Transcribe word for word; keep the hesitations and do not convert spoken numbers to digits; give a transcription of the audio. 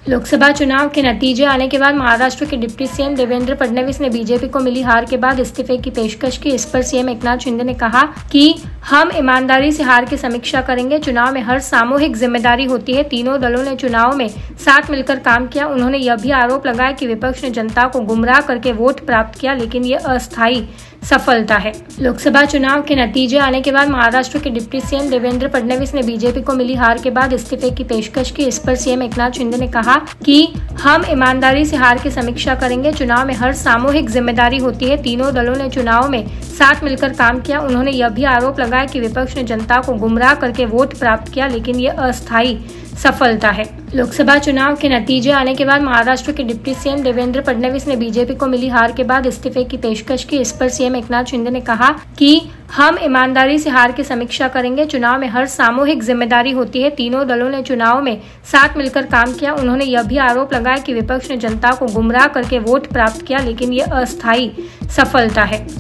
लोकसभा चुनाव के नतीजे आने के बाद महाराष्ट्र के डिप्टी सीएम देवेंद्र फडणवीस ने बीजेपी को मिली हार के बाद इस्तीफे की पेशकश की। इस पर सीएम एकनाथ शिंदे ने कहा कि हम ईमानदारी से हार की समीक्षा करेंगे। चुनाव में हर सामूहिक जिम्मेदारी होती है। तीनों दलों ने चुनाव में साथ मिलकर काम किया। उन्होंने यह भी आरोप लगाया कि विपक्ष ने जनता को गुमराह करके वोट प्राप्त किया, लेकिन ये अस्थायी सफलता है। लोकसभा चुनाव के नतीजे आने के बाद महाराष्ट्र के डिप्टी सीएम देवेंद्र फडणवीस ने बीजेपी को मिली हार के बाद इस्तीफे की पेशकश की। इस पर सीएम एकनाथ शिंदे ने कहा कि हम ईमानदारी से हार की समीक्षा करेंगे। चुनाव में हर सामूहिक जिम्मेदारी होती है। तीनों दलों ने चुनाव में साथ मिलकर काम किया। उन्होंने यह भी आरोप लगाया कि विपक्ष ने जनता को गुमराह करके वोट प्राप्त किया, लेकिन ये अस्थायी सफलता है। लोकसभा चुनाव के नतीजे आने के बाद महाराष्ट्र के डिप्टी सीएम देवेंद्र फडणवीस ने बीजेपी को मिली हार के बाद इस्तीफे की पेशकश की। इस पर सीएम एकनाथ शिंदे ने कहा कि हम ईमानदारी से हार की समीक्षा करेंगे। चुनाव में हर सामूहिक जिम्मेदारी होती है। तीनों दलों ने चुनाव में साथ मिलकर काम किया। उन्होंने यह भी आरोप लगाया कि विपक्ष ने जनता को गुमराह करके वोट प्राप्त किया, लेकिन ये अस्थायी सफलता है।